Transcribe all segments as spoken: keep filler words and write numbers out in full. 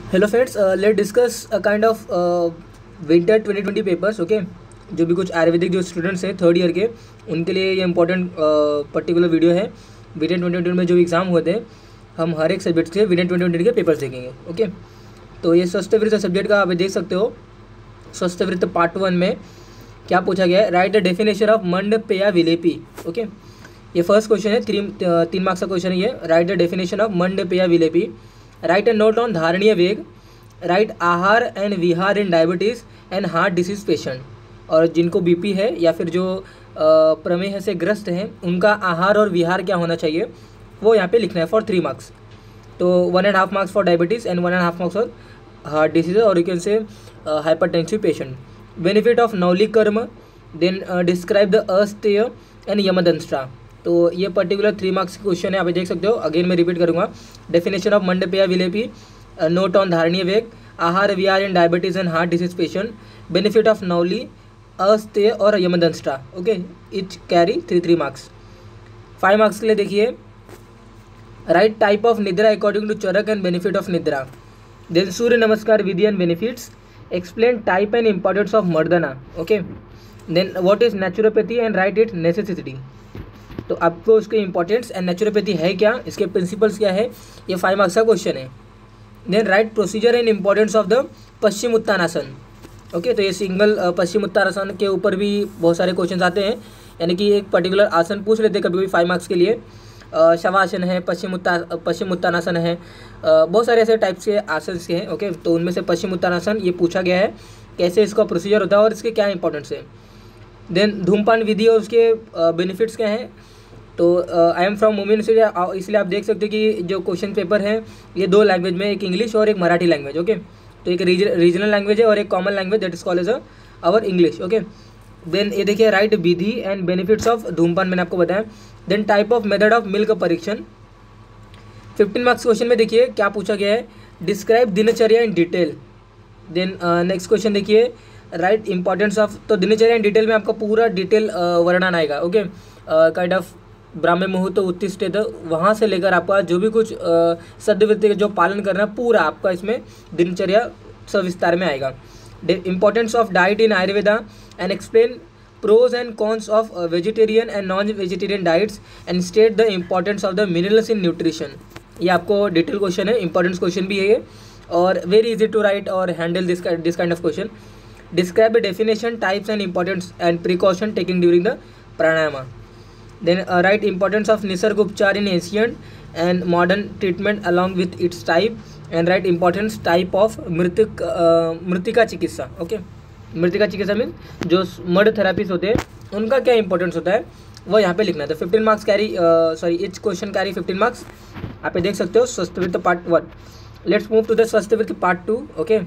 Hello friends, let discuss a kind of winter twenty twenty papers. Okay, जो भी कुछ आयुर्वेदिक जो स्टूडेंट्स हैं थर्ड ईयर के, उनके लिए ये इंपॉर्टेंट पर्टिकुलर वीडियो है. विंटर ट्वेंटी ट्वेंटी में जो एग्जाम होते हैं, हम हर एक सब्जेक्ट से विंटर ट्वेंटी ट्वेंटी के पेपर्स देखेंगे. ओके, तो ये स्वस्थ वृत्त सब्जेक्ट का आप देख सकते हो. स्वस्थ वृत्त पार्ट वन में क्या पूछा गया है? राइट द डेफिनेशन ऑफ मंडपेय विलेपी. ओके, ये फर्स्ट क्वेश्चन है, तीन तीन मार्क्स का क्वेश्चन है ये. राइट द डेफिनेशन ऑफ मंडपेय विलेपी. राइट अ नोट ऑन धारणीय वेग. राइट आहार एंड विहार in diabetes and heart disease patient. और जिनको बीपी है या फिर जो प्रमेह से ग्रस्त हैं, उनका आहार और विहार क्या होना चाहिए वो यहाँ पे लिखना है फॉर थ्री मार्क्स. तो one and half marks for diabetes and one and half marks for heart disease और you can say hypertensive patient. Benefit of नवली कर्म. देन डिस्क्राइब द अस्तेय एंड यमदंष्ट्रा. तो ये पर्टिकुलर थ्री मार्क्स क्वेश्चन है, आप देख सकते हो. अगेन मैं रिपीट करूँगा. डेफिनेशन ऑफ मंडपेय विलेपी. नोट ऑन धारणीय वेग. आहार विहार in diabetes and heart disease patient. Benefit of नवली, अस्तेय और यमदंष्ट्रा. Okay, each carry three three marks. Five marks के लिए देखिए. राइट टाइप ऑफ निद्रा according to Charak and benefit of निद्रा. देन सूर्य नमस्कार विधि and benefits. Explain type and importance of मर्दना. Okay, then what is naturopathy and write it necessity. तो आपको उसके इंपॉर्टेंस एंड नेचुरोपैथी है क्या, इसके प्रिंसिपल्स क्या है, ये फाइव मार्क्स का क्वेश्चन है. Then write procedure and importance of the पश्चिम उत्तानासन. ओके, तो ये सिंगल पश्चिम उत्तानासन के ऊपर भी बहुत सारे क्वेश्चन आते हैं, यानी कि एक पर्टिकुलर आसन पूछ लेते हैं कभी कभी फाइव मार्क्स के लिए. शवासन है, पश्चिम उत्ता पश्चिम उत्तानासन है, बहुत सारे ऐसे टाइप्स के आसन के हैं. ओके, तो उनमें से पश्चिम उत्तानासन ये पूछा गया है, कैसे इसका प्रोसीजर होता है और इसके क्या इंपॉर्टेंस है. देन धूमपान विधि और उसके बेनिफिट्स क्या हैं. तो आई एम फ्रॉम वुमेन, इसलिए आप देख सकते हो कि जो क्वेश्चन पेपर है ये दो लैंग्वेज में, एक इंग्लिश और एक मराठी लैंग्वेज. ओके, तो एक रीजनल लैंग्वेज है और एक common language that is called as our English. Okay, then ये देखिए राइट विधि एंड बेनिफिट्स ऑफ धूमपान मैंने आपको बताया. Then type of method of milk परीक्षण. फिफ्टीन मार्क्स क्वेश्चन में देखिए क्या पूछा गया है. डिस्क्राइब दिनचर्या in detail. Then next question देखिए राइट इंपॉर्टेंस ऑफ. तो दिनचर्या इन डिटेल में आपका पूरा डिटेल वर्णन आएगा. ओके, काइंड ऑफ ब्राह्मण मुहूर्त उत्तिष्ठित, वहाँ से लेकर आपका जो भी कुछ सद्वृत्ति जो पालन करना पूरा आपका इसमें दिनचर्या सविस्तार में आएगा. Importance of diet in Ayurveda and explain pros and cons of vegetarian and non vegetarian diets and state the importance of the minerals in nutrition. ये आपको डिटेल क्वेश्चन है, इंपॉर्टेंस क्वेश्चन भी है ये, और वेरी इजी टू राइट और handle this this kind of question. Describe the definition, types and importance and precaution taken during the pranayama. Then uh, write importance of nisarg upchar in ancient and modern treatment along with its type, and write importance type of मृतिक uh, मृतिका चिकित्सा. Okay, मृतिका चिकित्सा mean जो mud therapies होते हैं उनका क्या इंपॉर्टेंस होता है वो यहाँ पे लिखना है. तो fifteen marks carry, sorry each question carry fifteen marks. आप ये देख सकते हो स्वस्थ वृत्त part one. Let's move to the स्वस्थ वृत्त पार्ट टू. ओके,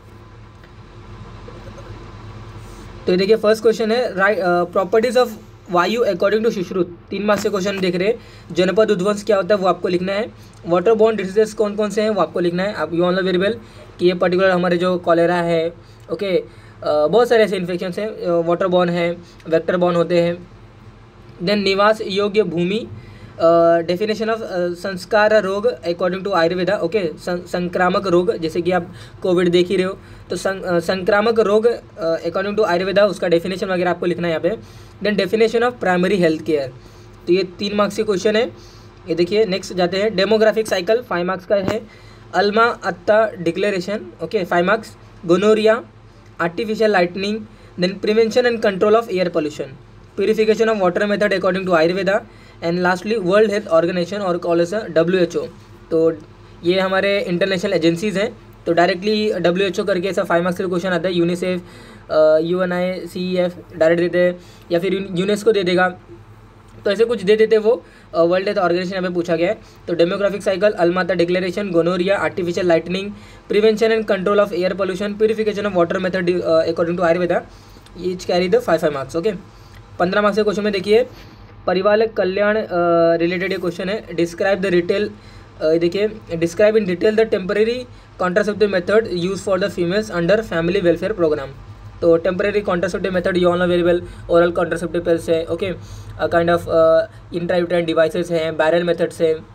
तो ये देखिए फर्स्ट क्वेश्चन है राइट प्रॉपर्टीज ऑफ वायु अकॉर्डिंग टू सुश्रुत. तीन मार्क्स से क्वेश्चन देख रहे हैं. जनपद उद्वंस क्या होता है वो आपको लिखना है. वाटर बॉर्न डिसीजेस कौन कौन से हैं वो आपको लिखना है. आप you all know very well कि ये पर्टिकुलर हमारे जो कॉलेरा है, ओके, बहुत सारे ऐसे इन्फेक्शंस हैं वाटर बॉर्न है, वेक्टर बॉर्न होते हैं. देन निवास योग्य भूमि. डेफिनेशन ऑफ संस्कार रोग अकॉर्डिंग टू आयुर्वेदा. ओके, संक्रामक रोग, जैसे कि आप कोविड देख ही रहे हो, तो सं, संक्रामक रोग अकॉर्डिंग टू आयुर्वेदा उसका डेफिनेशन वगैरह आपको लिखना है यहाँ पे. Then definition of primary health care. तो ये तीन मार्क्स के क्वेश्चन है. ये देखिए नेक्स्ट जाते हैं. डेमोग्राफिक साइकिल फाइव मार्क्स का है. Alma Ata declaration. Okay, five marks. Gonorrhoea, artificial lightning. Then prevention and control of air pollution. Purification of water method according to Ayurveda. And lastly world health organisation और call as W H O. तो ये हमारे international agencies हैं, तो directly W H ओ करके ऐसा five marks का question आता है. UNICEF, U N I C E F direct देते हैं, या फिर यूनेस्को दे देगा, तो ऐसे कुछ दे देते वो. वर्ल्ड हेल्थ ऑर्गेनाइजेशन यहाँ पे पूछा गया है. तो demographic cycle, Alma Ata declaration, gonorrhoea, artificial lightning, prevention and control of air pollution, purification of water method according to Ayurveda. Each carry the five five marks. Okay, पंद्रह मार्क्स के क्वेश्चन में देखिए परिवार कल्याण रिलेटेड ये क्वेश्चन है. Describe the retail. देखिए describe in detail the temporary contraceptive method use for the females under family welfare programme. तो temporary contraceptive method you all know very well, oral contraceptive pills है. Okay, kind of intrauterine devices हैं, barrier methods है,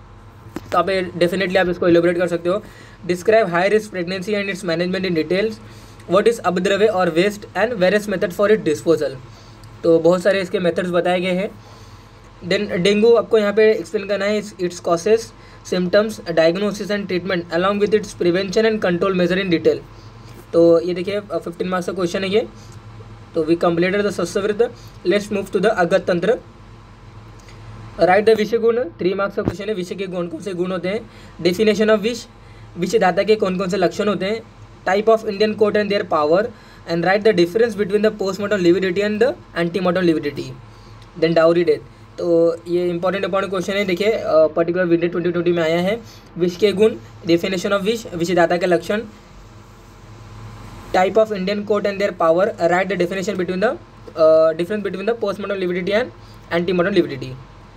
तो आप definitely आप इसको elaborate कर सकते हो। Describe high risk pregnancy and its management in details, what is अपद्रव्य और waste and various method for it disposal. तो बहुत सारे इसके मेथड्स बताए गए हैं। देन डेंगू आपको यहाँ पे एक्सप्लेन करना है, its causes, symptoms, diagnosis and treatment along with its prevention and control measure in detail. तो ये देखिए फिफ्टीन मार्क्स का क्वेश्चन है ये। तो वी कंप्लीटेड द सस्यवृत्त, लेट्स मूव टू द अगत तंत्र। राइट द विषय गुण, थ्री मार्क्स का क्वेश्चन है। विषय के कौन कौन से गुण होते हैं, डेफिनेशन ऑफ विष, विषय दाता के कौन कौन से लक्षण होते हैं, type of Indian court and their power, and write the difference between the postmortem lividity and the antemortem lividity. Then dowry death. तो ये इंपॉर्टेंट इंपॉर्टेंट क्वेश्चन है, देखिए पर्टिकुलर विंटेज ट्वेंटी ट्वेंटी में आया है। विष के गुण, डेफिनेशन ऑफ विष, विषयदाता के लक्षण, type of Indian court and their power, write the definition between the difference between the postmortem lividity and antemortem lividity.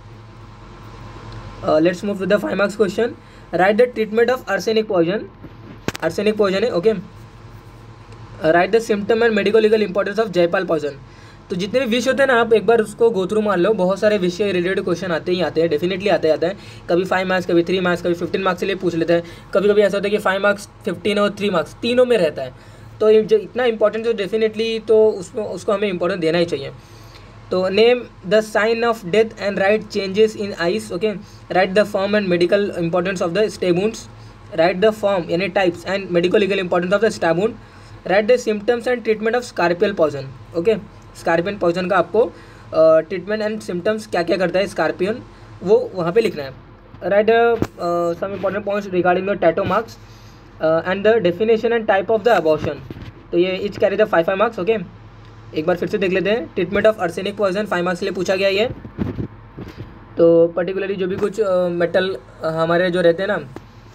Let's move to the five marks question. Write the treatment of arsenic poison, arsenic poison है, okay. Write the symptom and medico legal importance of Jaipal poison. तो जितने भी विषय होते हैं ना, आप एक बार उसको गो थ्रू मान लो, बहुत सारे विषय रिलेटेड क्वेश्चन आते ही आते हैं, डेफिनेटली आते आते हैं। कभी फाइव मार्क्स, कभी थ्री मार्क्स, कभी फिफ्टीन मार्क्स के लिए पूछ लेते हैं। कभी कभी ऐसा होता है कि फाइव मार्क्स, फिफ्टीन और थ्री मार्क्स तीनों में रहता है। तो ये जो इतना इंपॉर्टेंट तो डेफिनेटली तो उसमें उसको हमें इंपॉर्टेंस देना ही चाहिए। तो name the sign of death and write changes in eyes, okay. Write the form and medical importance of the stab wounds, write the form यानी types and medico legal importance of the stab wound, write the symptoms and treatment of scorpion poison, okay. Scorpion poison का आपको treatment and symptoms क्या क्या करता है scorpion, वो वहाँ पे लिखना है। Write some important points regarding the tattoo marks and the definition and type of the abortion. तो ये each carry the five five marks, okay. एक बार फिर से देख लेते हैं। Treatment of arsenic poison five marks के लिए पूछा गया ये। तो पर्टिकुलरली जो भी कुछ मेटल uh, हमारे जो रहते हैं ना,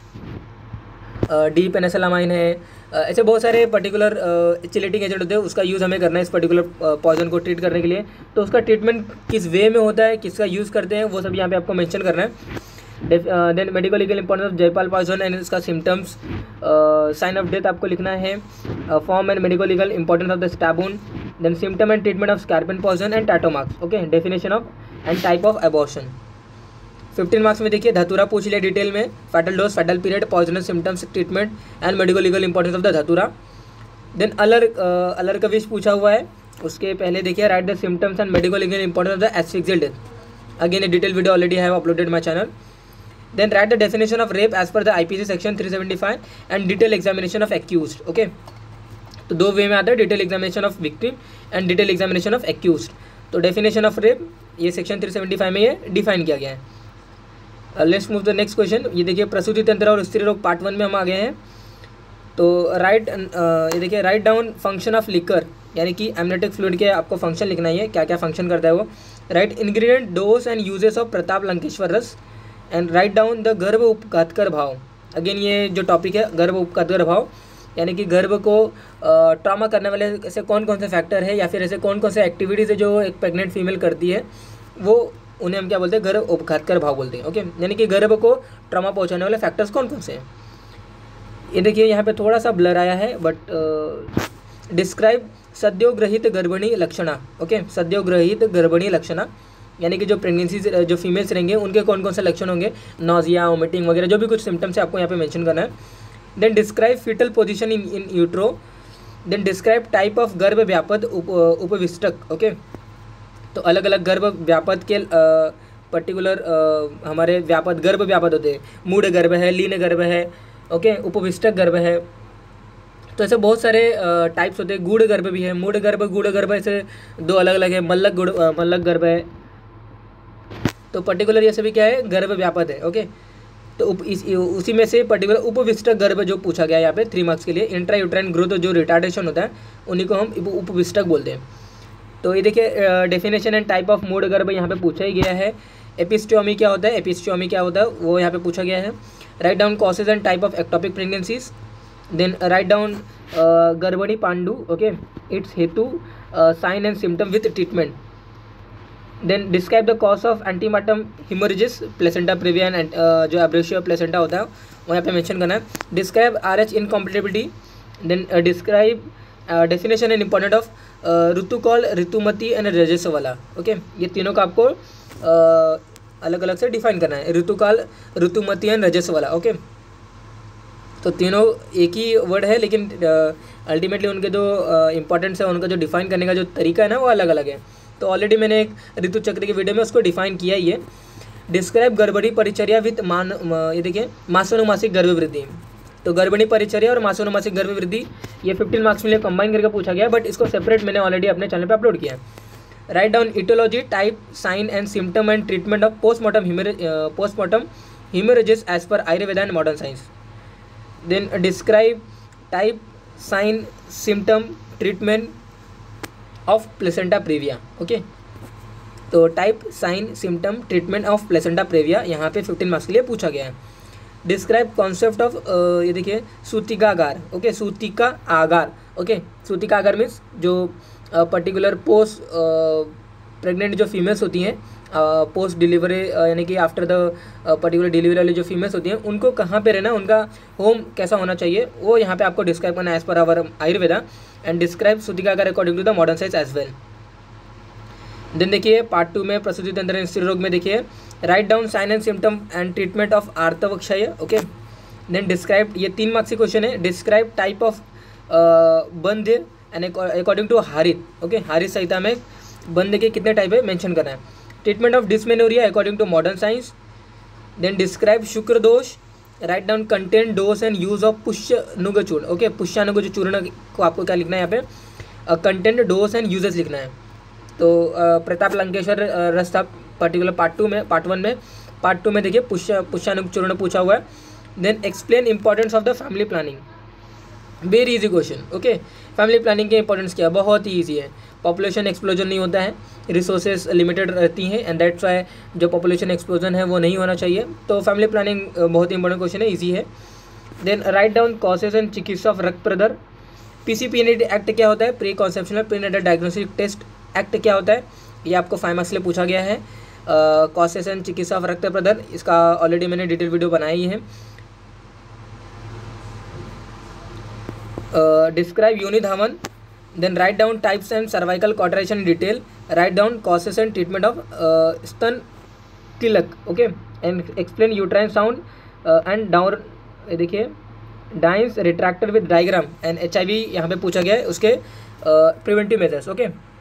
डी पेनिसिलामाइन है, uh, ऐसे बहुत सारे पर्टिकुलर चिलेटिंग एजेंट होते हैं, उसका यूज़ हमें करना है इस पर्टिकुलर पॉइजन को ट्रीट करने के लिए। तो उसका ट्रीटमेंट किस वे में होता है, किसका यूज़ करते हैं, वो सब यहाँ पे आपको मेंशन करना है। Then medical legal importance of Jaipal poison and इसका सिम्टम्स, साइन ऑफ डेथ आपको लिखना है, form and medical legal importance of the stab wound, then symptom and treatment of scorpion poison and tattoo marks, okay. Definition of and type of abortion. Fifteen marks में देखिए धतूरा पूछ लिया detail में, fatal dose, fatal period, poisonous symptoms, treatment and medical legal importance of the dhatura. Then अलर अलर का विष पूछा हुआ है, उसके पहले देखिए write the symptoms and medical legal importance of the asphyxial death. Again a detail video already have uploaded my channel. Then write the definition of rape as per the I P C section three seventy five and detailed examination of accused, okay। तो दो वे में आता है, detail examination of victim and detail examination of accused. तो definition of rape ये section three seventy five में ये define किया गया है। Let's move the next question. ये देखिए प्रसूति तंत्र और स्त्री रोग पार्ट वन में हम आ गए हैं। तो राइट ये देखिए write down function of liquor, यानी कि एमनेटिक फ्लूइड के आपको फंक्शन लिखना है, क्या क्या फंक्शन करता है वो। Write ingredient, dose and uses of Pratap Lankeshwar Ras, and write down the गर्भ उपघातकर भाव। अगेन ये जो टॉपिक है गर्भ उपघातकर भाव, यानी कि गर्भ को ट्रॉमा करने वाले ऐसे कौन कौन से फैक्टर है या फिर ऐसे कौन कौन से एक्टिविटीज़ है जो एक प्रेग्नेंट फीमेल करती है, वो उन्हें हम क्या बोलते हैं, गर्भ उपघातकर भाव बोलते हैं, ओके। यानी कि गर्भ को ट्रॉमा पहुंचाने वाले फैक्टर्स कौन कौन से हैं। ये देखिए यहाँ पे थोड़ा सा ब्लर आया है, but describe sadyogrihita गर्भिणी lakshana, okay. सद्योग्रहित गर्भिणी लक्षणा यानी कि जो प्रेगनेंसी जो फीमेल्स रहेंगे उनके कौन कौन से लक्षण होंगे, नोजिया, वोमिटिंग वगैरह जो भी कुछ सिम्टम्स है आपको यहाँ पे मेंशन करना है। Then describe fetal position in in utero, then describe type of garbha vyapad उप उपविष्टक, ओके। तो अलग अलग गर्भ व्यापद के पर्टिकुलर हमारे व्यापद गर्भ व्यापद होते हैं, मूढ़ गर्भ है, लीन गर्भ है, ओके, उपविष्टक गर्भ है। तो ऐसे बहुत सारे टाइप्स होते हैं, गूढ़ गर्भ भी है, मूढ़ गर्भ, गूढ़ गर्भ, ऐसे दो अलग अलग है, मल्लक गुड़ मल्लक गर्भ है। तो पर्टिकुलर ये सभी क्या है, गर्भ व्यापद है, ओके। तो उप इस उसी में से पर्टिकुलर उपविष्टक गर्भ जो पूछा गया है यहाँ पे थ्री मार्क्स के लिए, इंट्रा यूट्राइन ग्रोथ जो रिटार्डेशन होता है उन्हीं को हम उपविष्टक बोलते हैं। तो ये देखिए डेफिनेशन एंड टाइप ऑफ मूढ़ गर्भ यहाँ पे पूछा ही गया है। एपिस्टोमी क्या होता है, एपिस्टोमी क्या होता है वो यहाँ पे पूछा गया है। Write down causes and type of ectopic pregnancies, then write down garbhini pandu, okay, its hetu, sign and symptom with treatment. Then describe the cause of antemortem haemorrhages, placenta praevia and जो एब्रेशियो प्लेसेंटा होता है वो यहाँ पे मेंशन करना है। Describe R H incompatibility, then describe definition and important of ritukal, ritumati and rajaswala, okay. ये तीनों का आपको अलग अलग से डिफाइन करना है, ऋतुकाल, ऋतुमती एंड रजस वाला। ओके, तो तीनों एक ही वर्ड है, लेकिन अल्टीमेटली उनके जो इंपॉर्टेंस है, उनका जो डिफाइन करने का जो तरीका है ना, वो अलग अलग है। तो ऑलरेडी मैंने एक ऋतु चक्र की वीडियो में उसको डिफाइन किया ही है। डिस्क्राइब गर्भणी परिचर्या विथ मान, ये देखिए मासानुमासिक गर्भवृद्धि। तो गर्भणी परिचर्या और मासानुमासिक गर्भवृद्धि ये फिफ्टीन मार्क्स में कंबाइन करके पूछा गया, बट इसको सेपरेट मैंने ऑलरेडी अपने चैनल पे अपलोड किया है। Write down aetiology, type, sign and symptom and treatment of postmortem postmortem haemorrhages as per Ayurveda and modern science. Then describe type, sign, symptom, treatment of placenta praevia. Okay, तो type, sign, symptom, treatment of placenta praevia यहाँ पे fifteen marks के लिए पूछा गया है। Describe concept of, ये देखिए सूतिकागार। ओके, सूतिका आगार। ओके, सूतिका आगार मीन्स जो पर्टिकुलर पोस्ट प्रेग्नेंट जो फीमेल्स होती हैं, पोस्ट डिलीवरी यानी कि आफ्टर द पर्टिकुलर डिलीवरी वाली जो फीमेल्स होती हैं, उनको कहाँ पे रहना, उनका होम कैसा होना चाहिए, वो यहाँ पे आपको डिस्क्राइब करना as per our Ayurveda. And describe sutikagar according to the modern science as well. Then देखिए पार्ट टू में प्रसूति तंत्र स्त्री रोग में देखिए write down sign and symptom and treatment of artavakshaya. Okay, then describe, ये तीन मार्क्स की क्वेश्चन है। Describe type of bandh and according to Harit. Okay, Harit Samhita में बंध के कितने टाइप है मेंशन करना है। Treatment of dysmenorrhoea according to modern science. Then describe shukra dosha, write down content, dose and use of Pushyanug Churna. Okay, पुष्यानुग चूर्ण को आपको क्या लिखना है यहाँ पे, कंटेंट, डोज एंड यूजेस लिखना है। तो uh, प्रताप लंकेश्वर रस था पर्टिकुलर पार्ट टू में, पार्ट वन में। पार्ट टू में देखिए पुष्य पुष्यानुग चूर्ण पूछा हुआ है। Then explain importance of the family planning, very easy question. Okay, family planning के इंपॉर्टेंस क्या, बहुत ही ईजी है। पॉपुलेशन एक्सप्लोजन नहीं होता है, रिसोर्सेज लिमिटेड रहती हैं, एंड दैट्स वाई जो पॉपुलेशन एक्सप्लोजन है वो नहीं होना चाहिए। तो फैमिली प्लानिंग बहुत ही इंपॉर्टेंट क्वेश्चन है, ईजी है। Then write down causes and chikitsa of rakta pradar. PCPND act क्या होता है, pre conceptional prenatal diagnostic test act क्या होता है, ये आपको फाइव मार्क्स के लिए पूछा गया है। Causes and chikitsa of rakta प्रदर, इसका ऑलरेडी मैंने डिटेल वीडियो बनाई है। Describe yoni dhavan. Then write down types and cervical contraction in detail. Write down causes and treatment of stan tilak. Okay, and explain uterine sound and down, देखिए Doyen's retractor with diagram and H I V यहाँ पे पूछा गया है, उसके preventive measures. Okay,